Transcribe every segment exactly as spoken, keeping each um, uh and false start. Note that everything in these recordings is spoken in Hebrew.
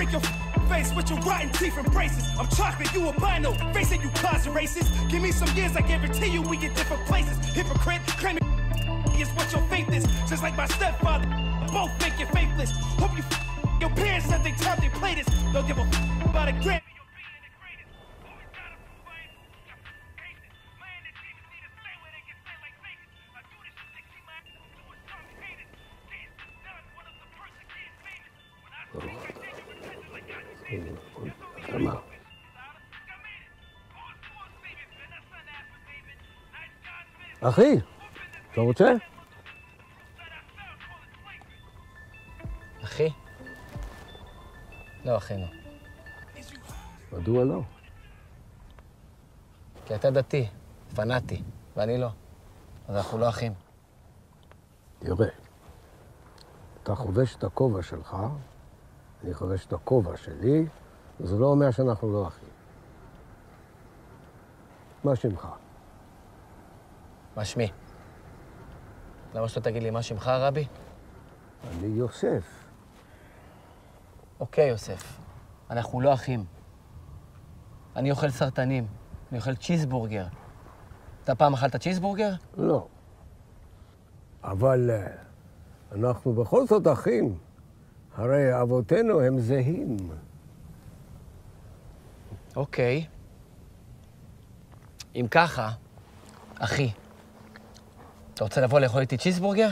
break your face with your rotten teeth and braces. I'm chocolate, you albino, facing you cause racist. Give me some years, I guarantee you we get different places. Hypocrite, claiming is what your faith is. Just like my stepfather, both think you're faithless. Hope you your parents said they time they play this. Don't give a about a grant. אחי, אתה רוצה? אחי? לא, אחינו. מדוע לא? כי אתה דתי, פנאטי, ואני לא. אז אנחנו לא אחים. תראה, אתה חובש את הכובע שלך, אני חובש את הכובע שלי, זה לא אומר שאנחנו לא אחים. מה שמך? מה שמי? למה שלא תגיד לי מה שמך, רבי? אני יוסף. אוקיי, יוסף. אנחנו לא אחים. אני אוכל סרטנים, אני אוכל צ'יזבורגר. אתה פעם אכלת צ'יזבורגר? לא. אבל אנחנו בכל זאת אחים. הרי אבותינו הם זהים. אוקיי. אם ככה, אחי, אתה רוצה לבוא לאכול איתי צ'יזבורגר?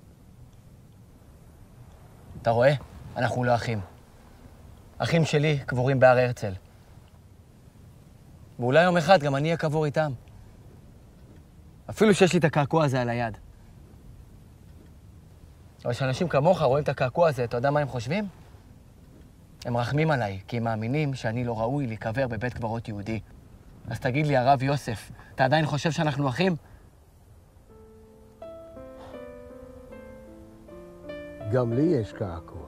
אתה רואה? אנחנו לא אחים. אחים שלי קבורים בהר הרצל. ואולי יום אחד גם אני אהיה קבור איתם. אפילו שיש לי את הקעקוע הזה על היד. אבל כשאנשים כמוך רואים את הקעקוע הזה, אתה יודע מה הם חושבים? הם רחמים עליי, כי הם מאמינים שאני לא ראוי להיקבר בבית קברות יהודי. אז תגיד לי, הרב יוסף, אתה עדיין חושב שאנחנו אחים? גם לי יש קעקוע.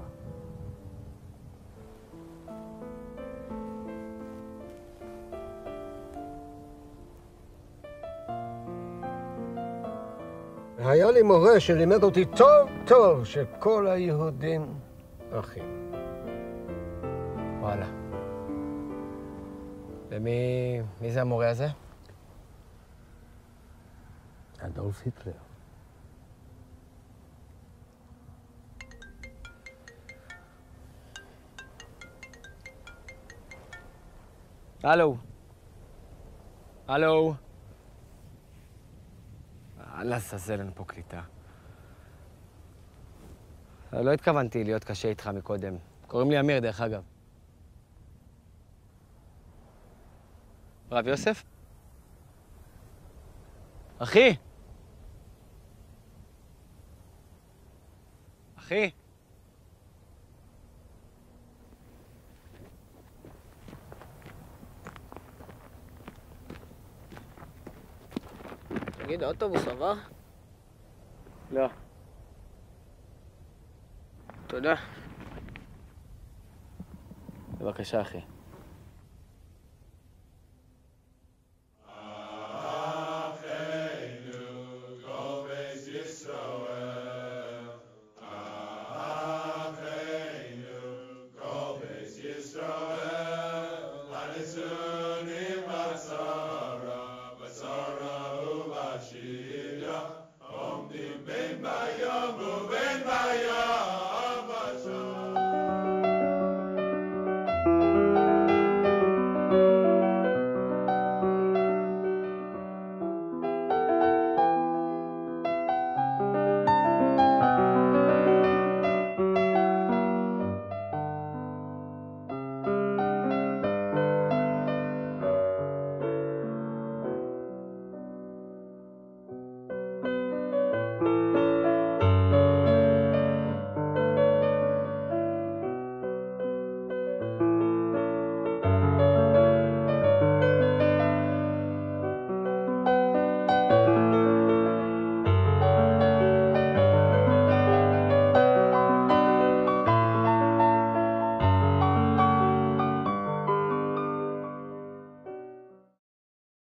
היה לי מורה שלימד אותי טוב טוב שכל היהודים אחים. וואלה. ומי... מי זה המורה הזה? אדולף היטלר. הלו. הלו. לעזאזל, אין פה קליטה. לא התכוונתי להיות קשה איתך מקודם. קוראים לי אמיר, דרך אגב. רב יוסף? אחי! אחי! תגיד, האוטובוס עבר? לא. תודה. בבקשה, אחי.